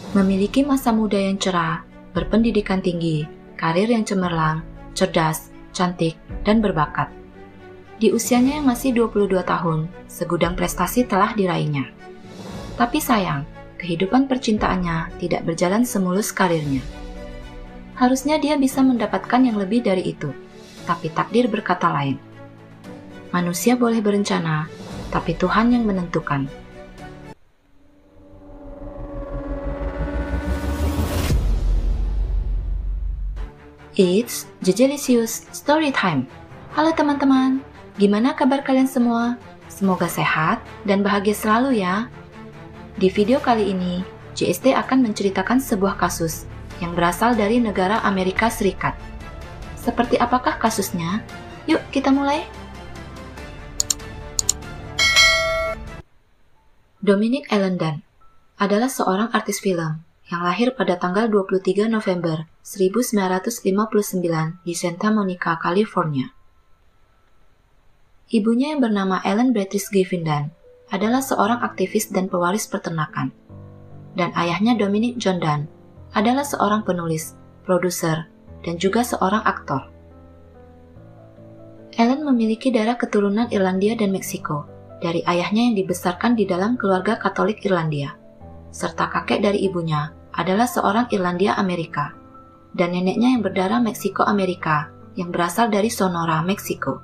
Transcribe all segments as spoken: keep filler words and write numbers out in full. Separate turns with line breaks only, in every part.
Memiliki masa muda yang cerah, berpendidikan tinggi, karir yang cemerlang, cerdas, cantik, dan berbakat. Di usianya yang masih dua puluh dua tahun, segudang prestasi telah diraihnya. Tapi sayang, kehidupan percintaannya tidak berjalan semulus karirnya. Harusnya dia bisa mendapatkan yang lebih dari itu, tapi takdir berkata lain. Manusia boleh berencana, tapi Tuhan yang menentukan. It's Jejelisius Storytime. Halo teman-teman, gimana kabar kalian semua? Semoga sehat dan bahagia selalu ya. Di video kali ini, J S T akan menceritakan sebuah kasus yang berasal dari negara Amerika Serikat. Seperti apakah kasusnya? Yuk kita mulai. Dominic Ellenden adalah seorang artis film yang lahir pada tanggal dua puluh tiga November seribu sembilan ratus lima puluh sembilan di Santa Monica, California. Ibunya yang bernama Ellen Beatrice Griffin adalah seorang aktivis dan pewaris peternakan, dan ayahnya Dominic John Dunn adalah seorang penulis, produser, dan juga seorang aktor. Ellen memiliki darah keturunan Irlandia dan Meksiko dari ayahnya yang dibesarkan di dalam keluarga Katolik Irlandia, serta kakek dari ibunya adalah seorang Irlandia Amerika, dan neneknya yang berdarah Meksiko Amerika yang berasal dari Sonora, Meksiko.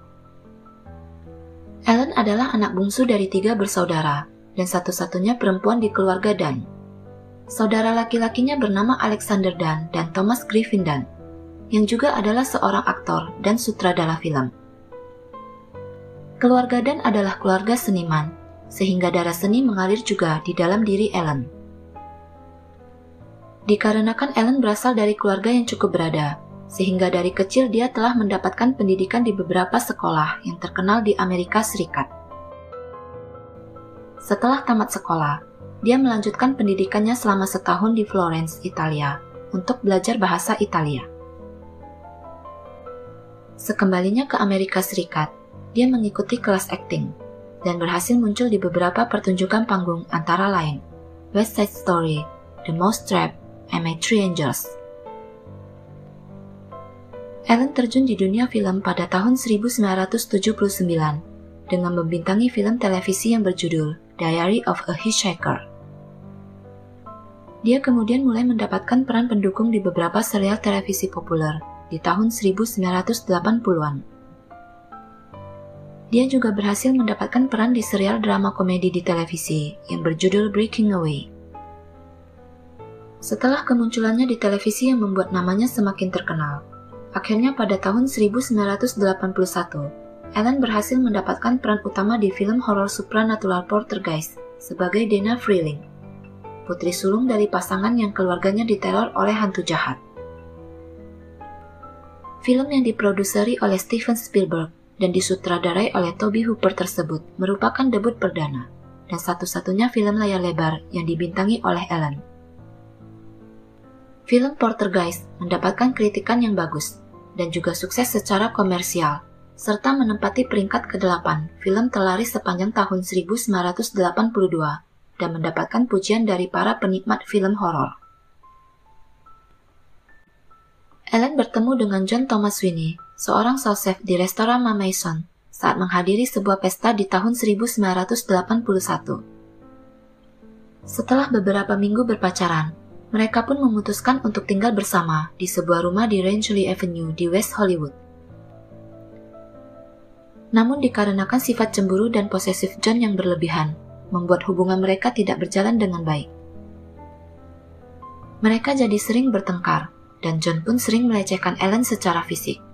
Ellen adalah anak bungsu dari tiga bersaudara dan satu-satunya perempuan di keluarga Dunn. Saudara laki-lakinya bernama Alexander Dunn dan Thomas Griffin Dunn, yang juga adalah seorang aktor dan sutradara film. Keluarga Dunn adalah keluarga seniman, sehingga darah seni mengalir juga di dalam diri Ellen. Dikarenakan Ellen berasal dari keluarga yang cukup berada, sehingga dari kecil dia telah mendapatkan pendidikan di beberapa sekolah yang terkenal di Amerika Serikat. Setelah tamat sekolah, dia melanjutkan pendidikannya selama setahun di Florence, Italia, untuk belajar bahasa Italia. Sekembalinya ke Amerika Serikat, dia mengikuti kelas akting, dan berhasil muncul di beberapa pertunjukan panggung antara lain West Side Story, The Mousetrap, and My Three Angels. Ellen terjun di dunia film pada tahun seribu sembilan ratus tujuh puluh sembilan dengan membintangi film televisi yang berjudul Diary of a Hitchhiker. Dia kemudian mulai mendapatkan peran pendukung di beberapa serial televisi populer di tahun seribu sembilan ratus delapan puluhan. Dia juga berhasil mendapatkan peran di serial drama komedi di televisi yang berjudul Breaking Away. Setelah kemunculannya di televisi yang membuat namanya semakin terkenal, akhirnya pada tahun seribu sembilan ratus delapan puluh satu, Ellen berhasil mendapatkan peran utama di film horor supranatural Poltergeist sebagai Dana Freeling, putri sulung dari pasangan yang keluarganya diteror oleh hantu jahat. Film yang diproduseri oleh Steven Spielberg dan disutradarai oleh Tobe Hooper tersebut merupakan debut perdana dan satu-satunya film layar lebar yang dibintangi oleh Ellen. Film Poltergeist mendapatkan kritikan yang bagus dan juga sukses secara komersial, serta menempati peringkat kedelapan film terlaris sepanjang tahun seribu sembilan ratus delapan puluh dua dan mendapatkan pujian dari para penikmat film horor. Ellen bertemu dengan John Thomas Sweeney, seorang sous-chef di restoran Ma Maison, saat menghadiri sebuah pesta di tahun seribu sembilan ratus delapan puluh satu. Setelah beberapa minggu berpacaran, mereka pun memutuskan untuk tinggal bersama di sebuah rumah di Rangeley Avenue di West Hollywood. Namun dikarenakan sifat cemburu dan posesif John yang berlebihan, membuat hubungan mereka tidak berjalan dengan baik. Mereka jadi sering bertengkar, dan John pun sering melecehkan Ellen secara fisik.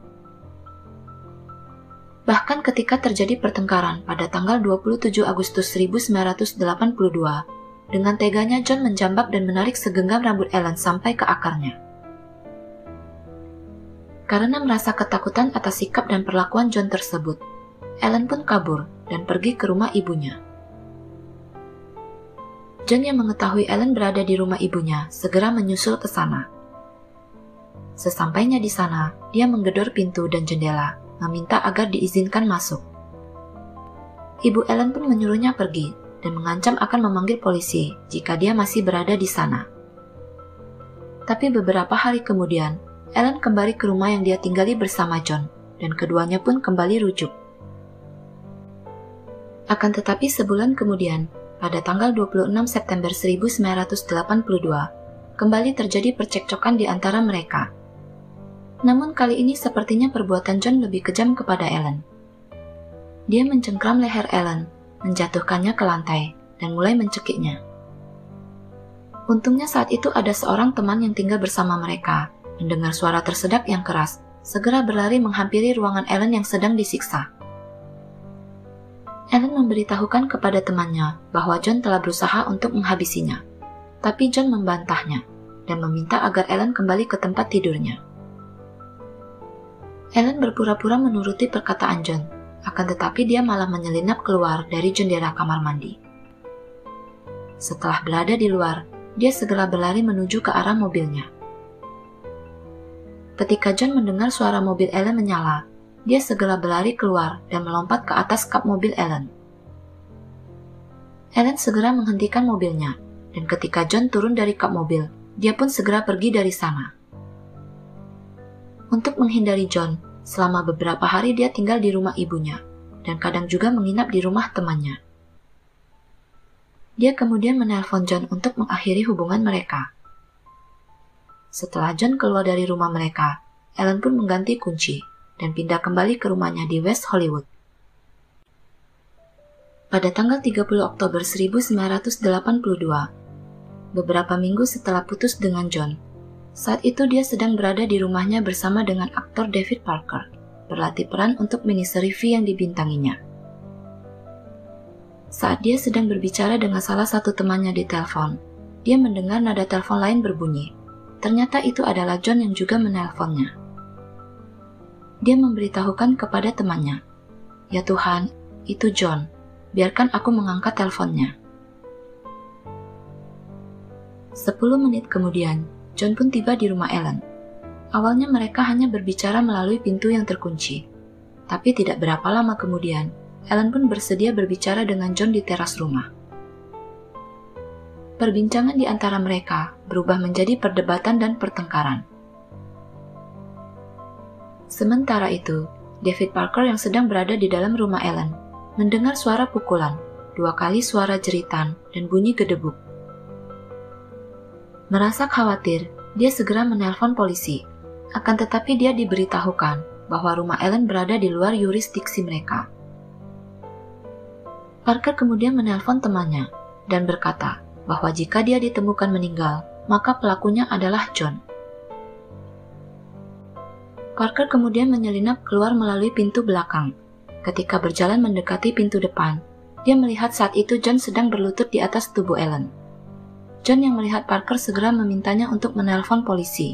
Bahkan ketika terjadi pertengkaran pada tanggal dua puluh tujuh Agustus seribu sembilan ratus delapan puluh dua, dengan teganya John menjambak dan menarik segenggam rambut Ellen sampai ke akarnya. Karena merasa ketakutan atas sikap dan perlakuan John tersebut, Ellen pun kabur dan pergi ke rumah ibunya. John yang mengetahui Ellen berada di rumah ibunya segera menyusul ke sana. Sesampainya di sana, dia menggedor pintu dan jendela, meminta agar diizinkan masuk. Ibu Ellen pun menyuruhnya pergi dan mengancam akan memanggil polisi jika dia masih berada di sana. Tapi beberapa hari kemudian, Ellen kembali ke rumah yang dia tinggali bersama John, dan keduanya pun kembali rujuk. Akan tetapi sebulan kemudian, pada tanggal dua puluh enam September seribu sembilan ratus delapan puluh dua, kembali terjadi percekcokan di antara mereka. Namun kali ini sepertinya perbuatan John lebih kejam kepada Ellen. Dia mencengkram leher Ellen, menjatuhkannya ke lantai, dan mulai mencekiknya. Untungnya saat itu ada seorang teman yang tinggal bersama mereka, mendengar suara tersedak yang keras, segera berlari menghampiri ruangan Ellen yang sedang disiksa. Ellen memberitahukan kepada temannya bahwa John telah berusaha untuk menghabisinya, tapi John membantahnya dan meminta agar Ellen kembali ke tempat tidurnya. Ellen berpura-pura menuruti perkataan John, akan tetapi dia malah menyelinap keluar dari jendela kamar mandi. Setelah berada di luar, dia segera berlari menuju ke arah mobilnya. Ketika John mendengar suara mobil Ellen menyala, dia segera berlari keluar dan melompat ke atas kap mobil Ellen. Ellen segera menghentikan mobilnya, dan ketika John turun dari kap mobil, dia pun segera pergi dari sana. Untuk menghindari John, selama beberapa hari dia tinggal di rumah ibunya, dan kadang juga menginap di rumah temannya. Dia kemudian menelpon John untuk mengakhiri hubungan mereka. Setelah John keluar dari rumah mereka, Ellen pun mengganti kunci dan pindah kembali ke rumahnya di West Hollywood. Pada tanggal tiga puluh Oktober seribu sembilan ratus delapan puluh dua, beberapa minggu setelah putus dengan John, saat itu dia sedang berada di rumahnya bersama dengan aktor David Parker, berlatih peran untuk miniseri V yang dibintanginya. Saat dia sedang berbicara dengan salah satu temannya di telepon, dia mendengar nada telepon lain berbunyi. Ternyata itu adalah John yang juga menelponnya. Dia memberitahukan kepada temannya, "Ya Tuhan, itu John. Biarkan aku mengangkat teleponnya." Sepuluh menit kemudian, John pun tiba di rumah Ellen. Awalnya mereka hanya berbicara melalui pintu yang terkunci. Tapi tidak berapa lama kemudian, Ellen pun bersedia berbicara dengan John di teras rumah. Perbincangan di antara mereka berubah menjadi perdebatan dan pertengkaran. Sementara itu, David Parker yang sedang berada di dalam rumah Ellen mendengar suara pukulan, dua kali suara jeritan, dan bunyi gedebuk. Merasa khawatir, dia segera menelpon polisi. Akan tetapi dia diberitahukan bahwa rumah Ellen berada di luar yurisdiksi mereka. Parker kemudian menelpon temannya dan berkata bahwa jika dia ditemukan meninggal, maka pelakunya adalah John. Parker kemudian menyelinap keluar melalui pintu belakang. Ketika berjalan mendekati pintu depan, dia melihat saat itu John sedang berlutut di atas tubuh Ellen. John yang melihat Parker segera memintanya untuk menelpon polisi.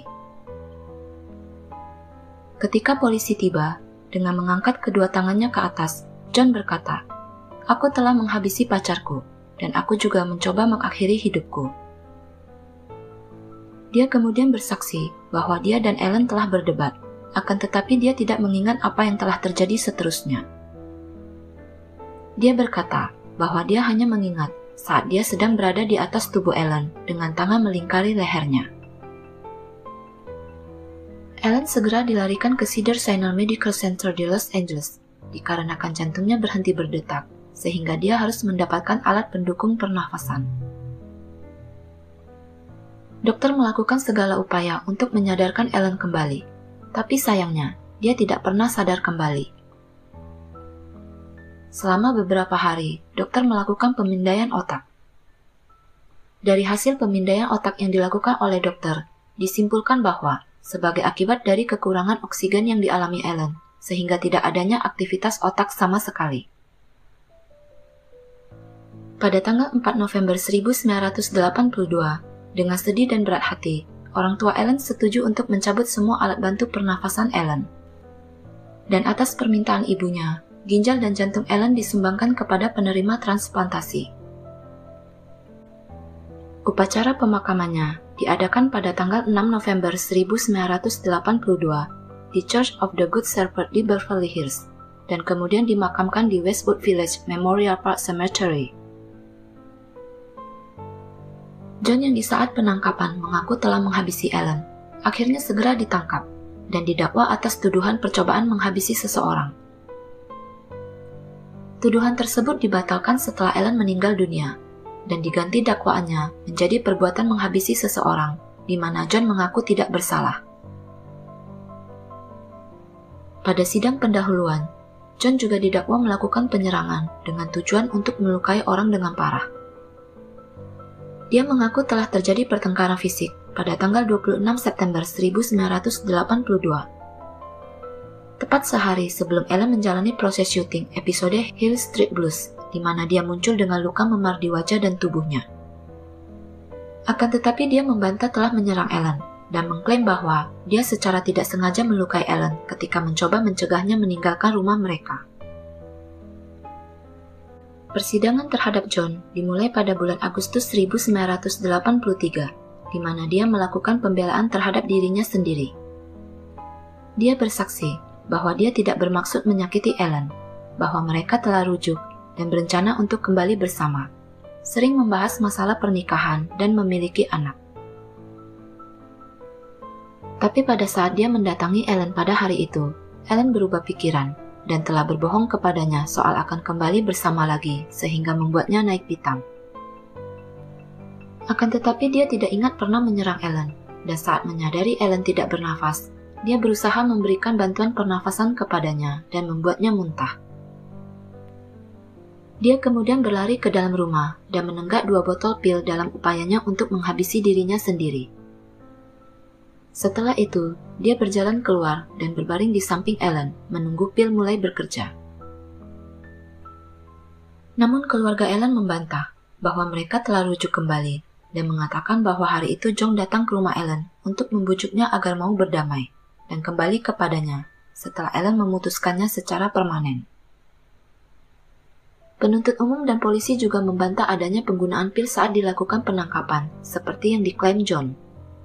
Ketika polisi tiba, dengan mengangkat kedua tangannya ke atas, John berkata, "Aku telah menghabisi pacarku, dan aku juga mencoba mengakhiri hidupku." Dia kemudian bersaksi bahwa dia dan Ellen telah berdebat, akan tetapi dia tidak mengingat apa yang telah terjadi seterusnya. Dia berkata bahwa dia hanya mengingat saat dia sedang berada di atas tubuh Ellen dengan tangan melingkari lehernya. Ellen segera dilarikan ke Cedars-Sinai Medical Center di Los Angeles dikarenakan jantungnya berhenti berdetak, sehingga dia harus mendapatkan alat pendukung pernafasan. Dokter melakukan segala upaya untuk menyadarkan Ellen kembali, tapi sayangnya dia tidak pernah sadar kembali. Selama beberapa hari, dokter melakukan pemindaian otak. Dari hasil pemindaian otak yang dilakukan oleh dokter, disimpulkan bahwa sebagai akibat dari kekurangan oksigen yang dialami Ellen, sehingga tidak adanya aktivitas otak sama sekali. Pada tanggal empat November seribu sembilan ratus delapan puluh dua, dengan sedih dan berat hati, orang tua Ellen setuju untuk mencabut semua alat bantu pernafasan Ellen. Dan atas permintaan ibunya, ginjal dan jantung Ellen disumbangkan kepada penerima transplantasi. Upacara pemakamannya diadakan pada tanggal enam November seribu sembilan ratus delapan puluh dua di Church of the Good Shepherd di Beverly Hills, dan kemudian dimakamkan di Westwood Village Memorial Park Cemetery. John yang di saat penangkapan mengaku telah menghabisi Ellen, akhirnya segera ditangkap dan didakwa atas tuduhan percobaan menghabisi seseorang. Tuduhan tersebut dibatalkan setelah Ellen meninggal dunia dan diganti dakwaannya menjadi perbuatan menghabisi seseorang, di mana John mengaku tidak bersalah. Pada sidang pendahuluan, John juga didakwa melakukan penyerangan dengan tujuan untuk melukai orang dengan parah. Dia mengaku telah terjadi pertengkaran fisik pada tanggal dua puluh enam September seribu sembilan ratus delapan puluh dua. Tepat sehari sebelum Ellen menjalani proses syuting episode Hill Street Blues, di mana dia muncul dengan luka memar di wajah dan tubuhnya. Akan tetapi dia membantah telah menyerang Ellen dan mengklaim bahwa dia secara tidak sengaja melukai Ellen ketika mencoba mencegahnya meninggalkan rumah mereka. Persidangan terhadap John dimulai pada bulan Agustus seribu sembilan ratus delapan puluh tiga, di mana dia melakukan pembelaan terhadap dirinya sendiri. Dia bersaksi bahwa dia tidak bermaksud menyakiti Ellen, bahwa mereka telah rujuk dan berencana untuk kembali bersama, sering membahas masalah pernikahan dan memiliki anak. Tapi pada saat dia mendatangi Ellen pada hari itu, Ellen berubah pikiran dan telah berbohong kepadanya soal akan kembali bersama lagi sehingga membuatnya naik pitam. Akan tetapi dia tidak ingat pernah menyerang Ellen, dan saat menyadari Ellen tidak bernafas, dia berusaha memberikan bantuan pernafasan kepadanya dan membuatnya muntah. Dia kemudian berlari ke dalam rumah dan menenggak dua botol pil dalam upayanya untuk menghabisi dirinya sendiri. Setelah itu, dia berjalan keluar dan berbaring di samping Ellen, menunggu pil mulai bekerja. Namun keluarga Ellen membantah bahwa mereka telah rujuk kembali dan mengatakan bahwa hari itu John datang ke rumah Ellen untuk membujuknya agar mau berdamai dan kembali kepadanya setelah Ellen memutuskannya secara permanen. Penuntut umum dan polisi juga membantah adanya penggunaan pil saat dilakukan penangkapan, seperti yang diklaim John.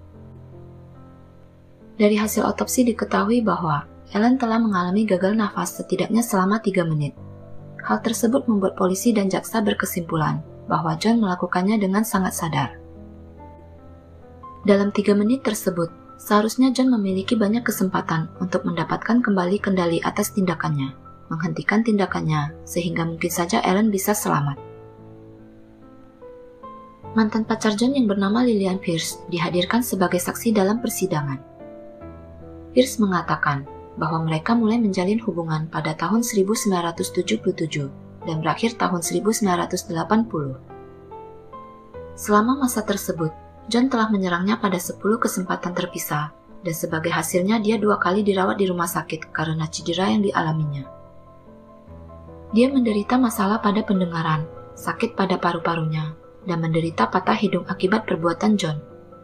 Dari hasil otopsi diketahui bahwa Ellen telah mengalami gagal nafas setidaknya selama tiga menit. Hal tersebut membuat polisi dan jaksa berkesimpulan bahwa John melakukannya dengan sangat sadar. Dalam tiga menit tersebut, seharusnya John memiliki banyak kesempatan untuk mendapatkan kembali kendali atas tindakannya, menghentikan tindakannya, sehingga mungkin saja Ellen bisa selamat. Mantan pacar John yang bernama Lillian Pierce dihadirkan sebagai saksi dalam persidangan. Pierce mengatakan bahwa mereka mulai menjalin hubungan pada tahun seribu sembilan ratus tujuh puluh tujuh dan berakhir tahun seribu sembilan ratus delapan puluh. Selama masa tersebut, John telah menyerangnya pada sepuluh kesempatan terpisah, dan sebagai hasilnya dia dua kali dirawat di rumah sakit karena cedera yang dialaminya. Dia menderita masalah pada pendengaran, sakit pada paru-parunya, dan menderita patah hidung akibat perbuatan John.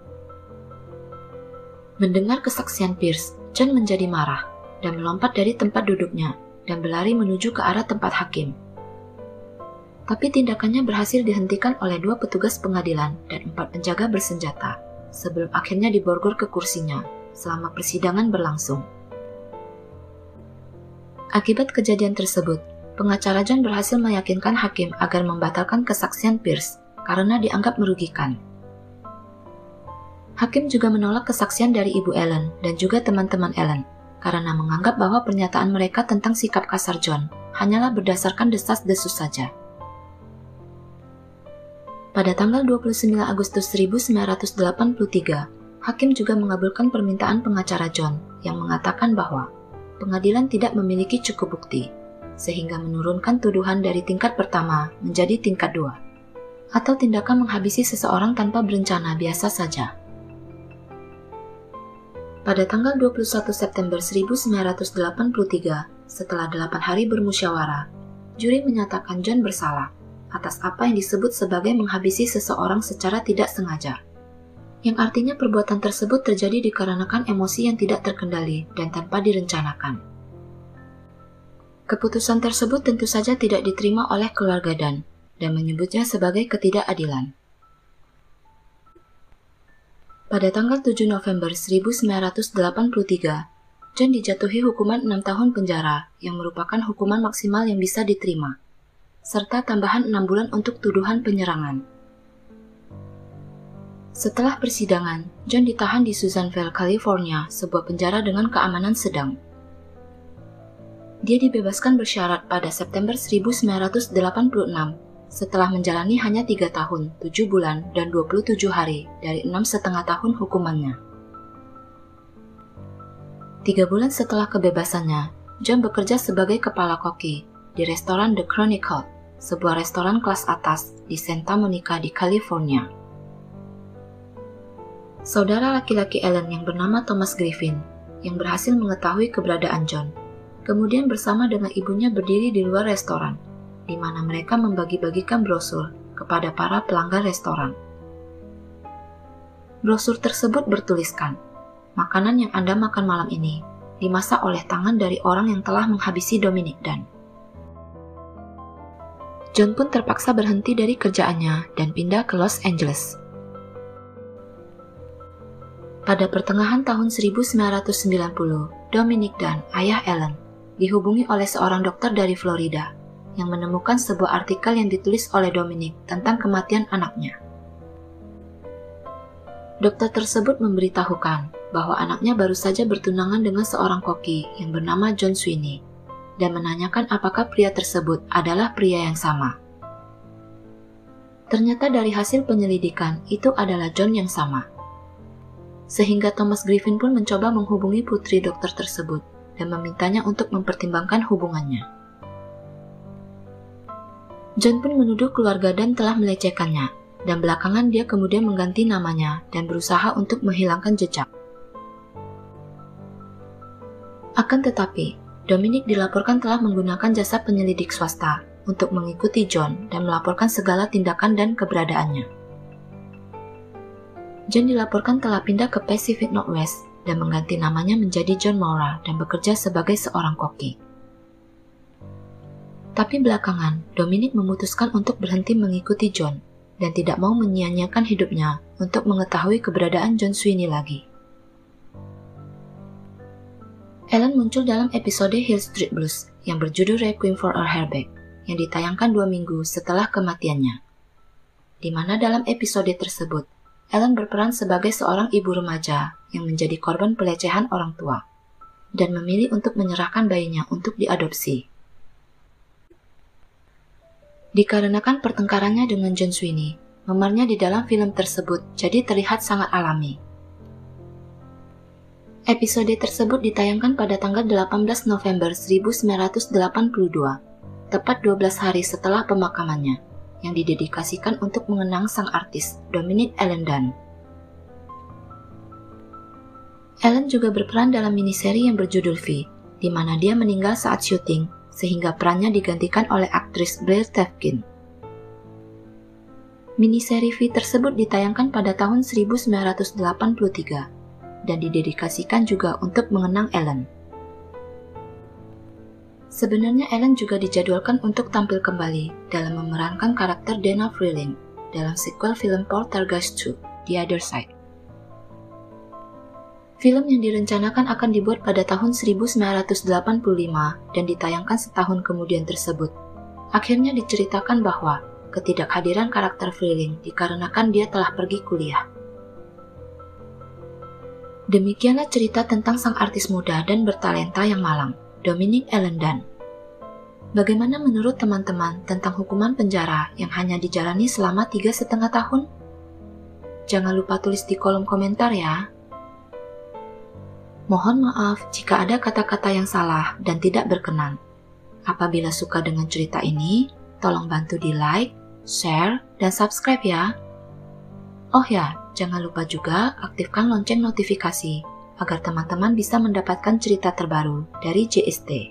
Mendengar kesaksian Pierce, John menjadi marah dan melompat dari tempat duduknya dan berlari menuju ke arah tempat hakim. Tapi tindakannya berhasil dihentikan oleh dua petugas pengadilan dan empat penjaga bersenjata, sebelum akhirnya diborgol ke kursinya selama persidangan berlangsung. Akibat kejadian tersebut, pengacara John berhasil meyakinkan hakim agar membatalkan kesaksian Pierce karena dianggap merugikan. Hakim juga menolak kesaksian dari ibu Ellen dan juga teman-teman Ellen karena menganggap bahwa pernyataan mereka tentang sikap kasar John hanyalah berdasarkan desas-desus saja. Pada tanggal dua puluh sembilan Agustus seribu sembilan ratus delapan puluh tiga, hakim juga mengabulkan permintaan pengacara John yang mengatakan bahwa pengadilan tidak memiliki cukup bukti, sehingga menurunkan tuduhan dari tingkat pertama menjadi tingkat dua, atau tindakan menghabisi seseorang tanpa berencana biasa saja. Pada tanggal dua puluh satu September seribu sembilan ratus delapan puluh tiga, setelah delapan hari bermusyawarah, juri menyatakan John bersalah atas apa yang disebut sebagai menghabisi seseorang secara tidak sengaja, yang artinya perbuatan tersebut terjadi dikarenakan emosi yang tidak terkendali dan tanpa direncanakan. Keputusan tersebut tentu saja tidak diterima oleh keluarga Dan, dan menyebutnya sebagai ketidakadilan. Pada tanggal tujuh November seribu sembilan ratus delapan puluh tiga, John dijatuhi hukuman enam tahun penjara yang merupakan hukuman maksimal yang bisa diterima, serta tambahan enam bulan untuk tuduhan penyerangan. Setelah persidangan, John ditahan di Susanville, California, sebuah penjara dengan keamanan sedang. Dia dibebaskan bersyarat pada September seribu sembilan ratus delapan puluh enam, setelah menjalani hanya tiga tahun, tujuh bulan, dan dua puluh tujuh hari dari enam setengah tahun hukumannya. Tiga bulan setelah kebebasannya, John bekerja sebagai kepala koki di restoran The Chronicle, sebuah restoran kelas atas di Santa Monica di California. Saudara laki-laki Ellen yang bernama Thomas Griffin, yang berhasil mengetahui keberadaan John, kemudian bersama dengan ibunya berdiri di luar restoran, di mana mereka membagi-bagikan brosur kepada para pelanggan restoran. Brosur tersebut bertuliskan, makanan yang Anda makan malam ini dimasak oleh tangan dari orang yang telah menghabisi Dominic Dunn. John pun terpaksa berhenti dari kerjaannya dan pindah ke Los Angeles. Pada pertengahan tahun seribu sembilan ratus sembilan puluh, Dominic Dunn, ayah Ellen, dihubungi oleh seorang dokter dari Florida yang menemukan sebuah artikel yang ditulis oleh Dominic tentang kematian anaknya. Dokter tersebut memberitahukan bahwa anaknya baru saja bertunangan dengan seorang koki yang bernama John Sweeney dan menanyakan apakah pria tersebut adalah pria yang sama. Ternyata dari hasil penyelidikan itu adalah John yang sama. Sehingga Thomas Griffin pun mencoba menghubungi putri dokter tersebut dan memintanya untuk mempertimbangkan hubungannya. John pun menuduh keluarga Dan telah melecehkannya, dan belakangan dia kemudian mengganti namanya dan berusaha untuk menghilangkan jejak. Akan tetapi, Dominic dilaporkan telah menggunakan jasa penyelidik swasta untuk mengikuti John dan melaporkan segala tindakan dan keberadaannya. John dilaporkan telah pindah ke Pacific Northwest dan mengganti namanya menjadi John Maura dan bekerja sebagai seorang koki. Tapi belakangan, Dominic memutuskan untuk berhenti mengikuti John dan tidak mau menyia-nyiakan hidupnya untuk mengetahui keberadaan John Sweeney lagi. Ellen muncul dalam episode Hill Street Blues yang berjudul Requiem for a Hairback yang ditayangkan dua minggu setelah kematiannya, di mana dalam episode tersebut Ellen berperan sebagai seorang ibu remaja yang menjadi korban pelecehan orang tua dan memilih untuk menyerahkan bayinya untuk diadopsi. Dikarenakan pertengkarannya dengan John Sweeney, memarnya di dalam film tersebut jadi terlihat sangat alami. Episode tersebut ditayangkan pada tanggal delapan belas November seribu sembilan ratus delapan puluh dua, tepat dua belas hari setelah pemakamannya, yang didedikasikan untuk mengenang sang artis Dominic Ellen Dunn. Ellen juga berperan dalam miniseri yang berjudul V, di mana dia meninggal saat syuting, sehingga perannya digantikan oleh aktris Blair Tefkin. Miniseri V tersebut ditayangkan pada tahun seribu sembilan ratus delapan puluh tiga, dan didedikasikan juga untuk mengenang Ellen. Sebenarnya Ellen juga dijadwalkan untuk tampil kembali dalam memerankan karakter Dana Freeling dalam sequel film Poltergeist two, The Other Side. Film yang direncanakan akan dibuat pada tahun seribu sembilan ratus delapan puluh lima dan ditayangkan setahun kemudian tersebut, akhirnya diceritakan bahwa ketidakhadiran karakter Freeling dikarenakan dia telah pergi kuliah. Demikianlah cerita tentang sang artis muda dan bertalenta yang malang, Dominic Ellen Dunn. Bagaimana menurut teman-teman tentang hukuman penjara yang hanya dijalani selama tiga setengah tahun? Jangan lupa tulis di kolom komentar ya. Mohon maaf jika ada kata-kata yang salah dan tidak berkenan. Apabila suka dengan cerita ini, tolong bantu di like, share, dan subscribe ya. Oh ya, jangan lupa juga aktifkan lonceng notifikasi agar teman-teman bisa mendapatkan cerita terbaru dari J S T.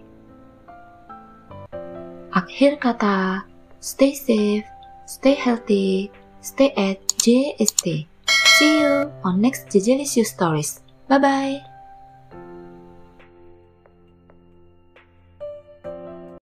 Akhir kata, stay safe, stay healthy, stay at J S T. See you on next Jejelicious Stories. Bye-bye.